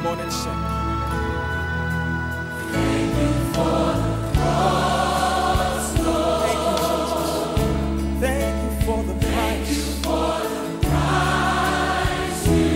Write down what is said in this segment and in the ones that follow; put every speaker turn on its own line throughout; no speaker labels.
Come on and sing.
Thank you for the cross, Lord.
Thank you, Jesus. Thank you for the price.
Thank you for the price you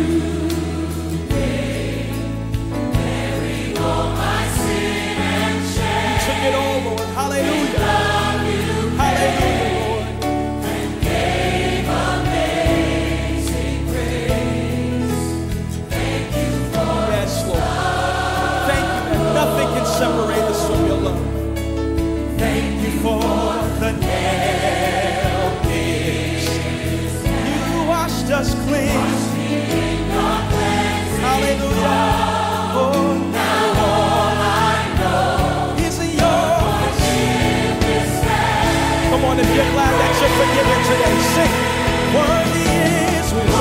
paid, bearing all my sin and shame.
You took it all, Lord. Hallelujah. Hallelujah, Lord.
And gave amazing grace. Thank you for
Yes, Lord. Thank you that nothing can separate us from your love. Thank you for the nail pierced. You washed us clean. Hallelujah. Oh,
now all I know.
is yours. Come on, if you're glad that you're forgiven today, sing. Worthy is